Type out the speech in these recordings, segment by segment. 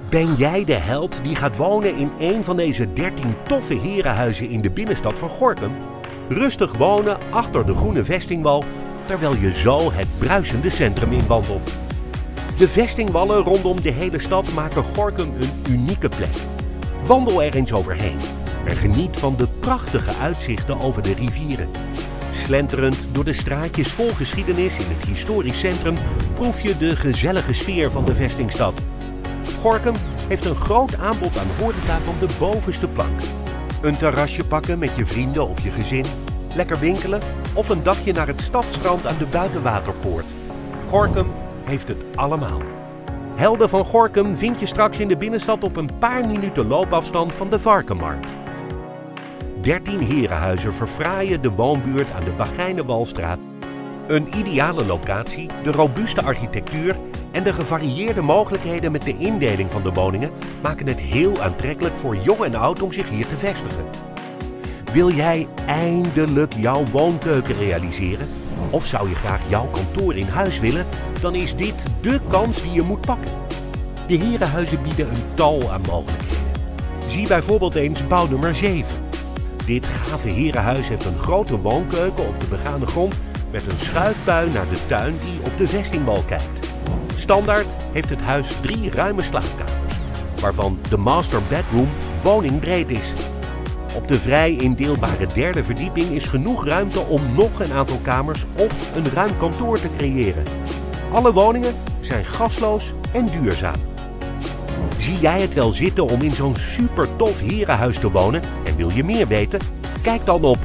Ben jij de held die gaat wonen in een van deze 13 toffe herenhuizen in de binnenstad van Gorinchem? Rustig wonen achter de groene vestingwal, terwijl je zo het bruisende centrum inwandelt. De vestingwallen rondom de hele stad maken Gorinchem een unieke plek. Wandel er eens overheen en geniet van de prachtige uitzichten over de rivieren. Slenterend door de straatjes vol geschiedenis in het historisch centrum proef je de gezellige sfeer van de vestingstad. Gorinchem heeft een groot aanbod aan horeca van de bovenste plank. Een terrasje pakken met je vrienden of je gezin, lekker winkelen of een dagje naar het stadsrand aan de buitenwaterpoort. Gorinchem heeft het allemaal. Helden van Gorinchem vind je straks in de binnenstad op een paar minuten loopafstand van de Varkenmarkt. 13 herenhuizen verfraaien de woonbuurt aan de Bagijnenwalstraat. Een ideale locatie, de robuuste architectuur en de gevarieerde mogelijkheden met de indeling van de woningen maken het heel aantrekkelijk voor jong en oud om zich hier te vestigen. Wil jij eindelijk jouw woonkeuken realiseren? Of zou je graag jouw kantoor in huis willen? Dan is dit dé kans die je moet pakken. De herenhuizen bieden een tal aan mogelijkheden. Zie bijvoorbeeld eens bouwnummer 7. Dit gave herenhuis heeft een grote woonkeuken op de begane grond met een schuifbui naar de tuin die op de vestingwal kijkt. Standaard heeft het huis 3 ruime slaapkamers, waarvan de master bedroom woningbreed is. Op de vrij indeelbare derde verdieping is genoeg ruimte om nog een aantal kamers of een ruim kantoor te creëren. Alle woningen zijn gasloos en duurzaam. Zie jij het wel zitten om in zo'n super tof herenhuis te wonen en wil je meer weten? Kijk dan op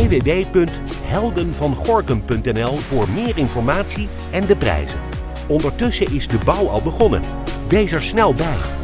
www.heldenvangorinchem.nl voor meer informatie en de prijzen. Ondertussen is de bouw al begonnen. Wees er snel bij!